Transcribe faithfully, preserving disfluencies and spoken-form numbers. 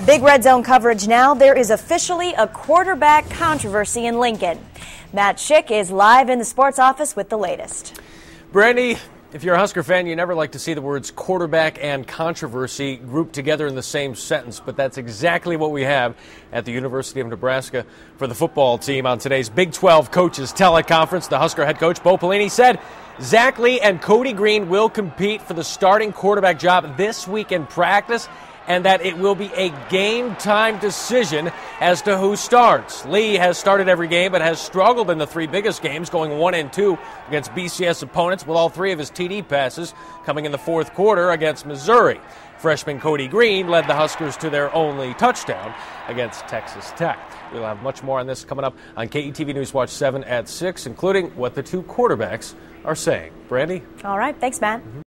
Big Red Zone coverage now. There is officially a quarterback controversy in Lincoln. Matt Schick is live in the sports office with the latest. Brandy, if you're a Husker fan, you never like to see the words quarterback and controversy grouped together in the same sentence, but that's exactly what we have at the University of Nebraska for the football team on today's Big twelve Coaches Teleconference. The Husker head coach, Bo Pelini, said Zach Lee and Cody Green will compete for the starting quarterback job this week in practice, and that it will be a game-time decision as to who starts. Lee has started every game but has struggled in the three biggest games, going one and two against B C S opponents, with all three of his T D passes coming in the fourth quarter against Missouri. Freshman Cody Green led the Huskers to their only touchdown against Texas Tech. We'll have much more on this coming up on K E T V News Watch seven at six, including what the two quarterbacks are saying. Brandy? All right. Thanks, Matt. Mm-hmm.